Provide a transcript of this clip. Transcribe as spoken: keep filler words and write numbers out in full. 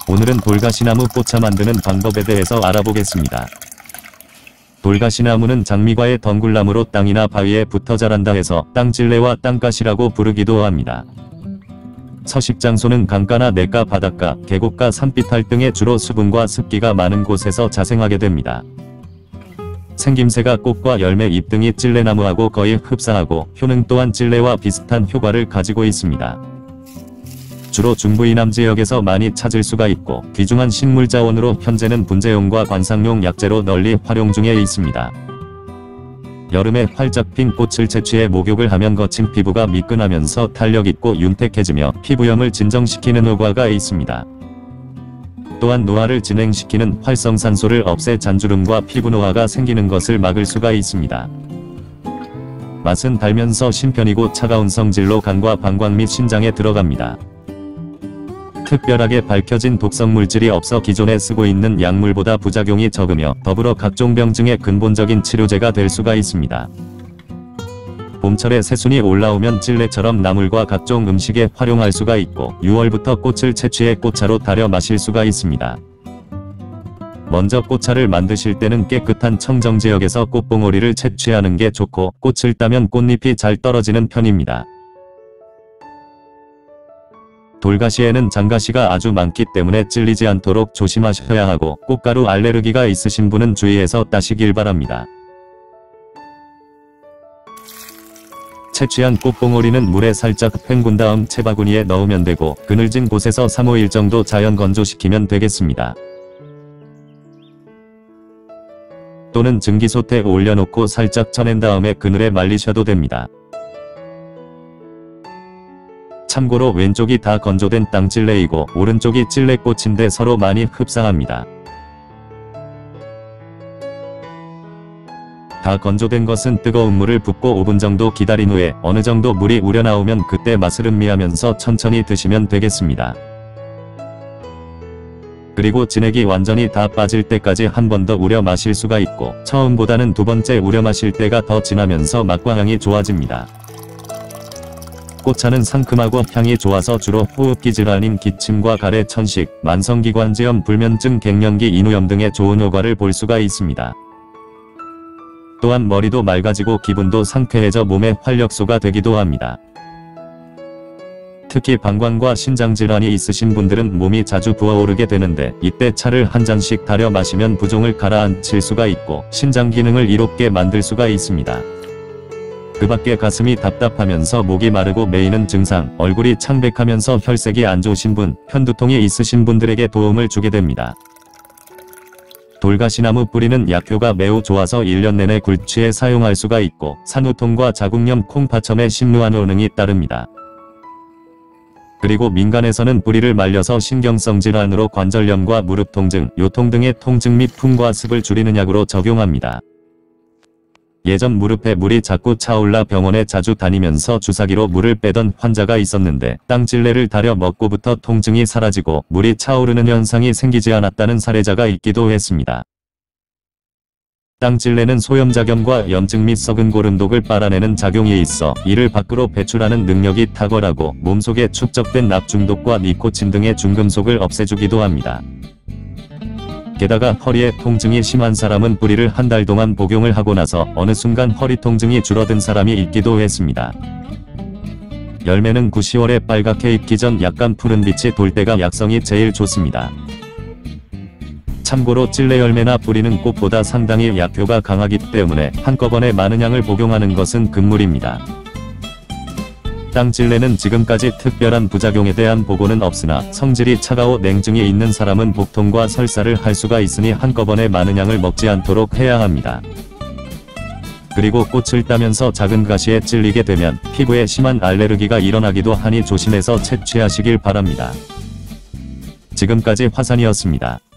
오늘은 돌가시나무 꽃차 만드는 방법에 대해서 알아보겠습니다. 돌가시나무는 장미과의 덩굴나무로 땅이나 바위에 붙어 자란다 해서 땅찔레와 땅가시라고 부르기도 합니다. 서식 장소는 강가나 냇가, 바닷가, 계곡가, 산비탈 등의 주로 수분과 습기가 많은 곳에서 자생하게 됩니다. 생김새가 꽃과 열매, 잎 등이 찔레나무하고 거의 흡사하고 효능 또한 찔레와 비슷한 효과를 가지고 있습니다. 주로 중부이남 지역에서 많이 찾을 수가 있고 귀중한 식물자원으로 현재는 분재용과 관상용 약재로 널리 활용 중에 있습니다. 여름에 활짝 핀 꽃을 채취해 목욕을 하면 거친 피부가 미끈하면서 탄력있고 윤택해지며 피부염을 진정시키는 효과가 있습니다. 또한 노화를 진행시키는 활성산소를 없애 잔주름과 피부 노화가 생기는 것을 막을 수가 있습니다. 맛은 달면서 신편이고 차가운 성질로 간과 방광 및 신장에 들어갑니다. 특별하게 밝혀진 독성물질이 없어 기존에 쓰고 있는 약물보다 부작용이 적으며 더불어 각종 병증의 근본적인 치료제가 될 수가 있습니다. 봄철에 새순이 올라오면 찔레처럼 나물과 각종 음식에 활용할 수가 있고 유월부터 꽃을 채취해 꽃차로 달여 마실 수가 있습니다. 먼저 꽃차를 만드실 때는 깨끗한 청정지역에서 꽃봉오리를 채취하는 게 좋고 꽃을 따면 꽃잎이 잘 떨어지는 편입니다. 돌가시에는 장가시가 아주 많기 때문에 찔리지 않도록 조심하셔야 하고 꽃가루 알레르기가 있으신 분은 주의해서 따시길 바랍니다. 채취한 꽃봉오리는 물에 살짝 헹군 다음 채바구니에 넣으면 되고 그늘진 곳에서 삼, 오 일 정도 자연 건조시키면 되겠습니다. 또는 증기솥에 올려놓고 살짝 쳐낸 다음에 그늘에 말리셔도 됩니다. 참고로 왼쪽이 다 건조된 땅찔레이고 오른쪽이 찔레꽃인데 서로 많이 흡사합니다. 다 건조된 것은 뜨거운 물을 붓고 오 분 정도 기다린 후에 어느 정도 물이 우러나오면 그때 맛을 음미하면서 천천히 드시면 되겠습니다. 그리고 진액이 완전히 다 빠질 때까지 한 번 더 우려 마실 수가 있고 처음보다는 두 번째 우려 마실 때가 더 진하면서 맛과 향이 좋아집니다. 꽃차는 상큼하고 향이 좋아서 주로 호흡기 질환인 기침과 가래, 천식, 만성기관지염, 불면증, 갱년기, 인후염 등의 좋은 효과를 볼 수가 있습니다. 또한 머리도 맑아지고 기분도 상쾌해져 몸의 활력소가 되기도 합니다. 특히 방광과 신장 질환이 있으신 분들은 몸이 자주 부어오르게 되는데 이때 차를 한 잔씩 달여 마시면 부종을 가라앉힐 수가 있고 신장 기능을 이롭게 만들 수가 있습니다. 그 밖에 가슴이 답답하면서 목이 마르고 메이는 증상, 얼굴이 창백하면서 혈색이 안 좋으신 분, 편두통이 있으신 분들에게 도움을 주게 됩니다. 돌가시나무 뿌리는 약효가 매우 좋아서 일 년 내내 굴취해 사용할 수가 있고 산후통과 자궁염, 콩파첨에 심루한 효능이 따릅니다. 그리고 민간에서는 뿌리를 말려서 신경성 질환으로 관절염과 무릎 통증, 요통 등의 통증 및 풍과 습을 줄이는 약으로 적용합니다. 예전 무릎에 물이 자꾸 차올라 병원에 자주 다니면서 주사기로 물을 빼던 환자가 있었는데 땅찔레를 달여 먹고부터 통증이 사라지고 물이 차오르는 현상이 생기지 않았다는 사례자가 있기도 했습니다. 땅찔레는 소염작용과 염증 및 썩은 고름독을 빨아내는 작용이 있어 이를 밖으로 배출하는 능력이 탁월하고 몸속에 축적된 납중독과 니코틴 등의 중금속을 없애주기도 합니다. 게다가 허리에 통증이 심한 사람은 뿌리를 한 달 동안 복용을 하고 나서 어느 순간 허리 통증이 줄어든 사람이 있기도 했습니다. 열매는 구, 시월에 빨갛게 익기 전 약간 푸른 빛이 돌 때가 약성이 제일 좋습니다. 참고로 찔레 열매나 뿌리는 꽃보다 상당히 약효가 강하기 때문에 한꺼번에 많은 양을 복용하는 것은 금물입니다. 땅찔레는 지금까지 특별한 부작용에 대한 보고는 없으나 성질이 차가워 냉증이 있는 사람은 복통과 설사를 할 수가 있으니 한꺼번에 많은 양을 먹지 않도록 해야 합니다. 그리고 꽃을 따면서 작은 가시에 찔리게 되면 피부에 심한 알레르기가 일어나기도 하니 조심해서 채취하시길 바랍니다. 지금까지 화산이었습니다.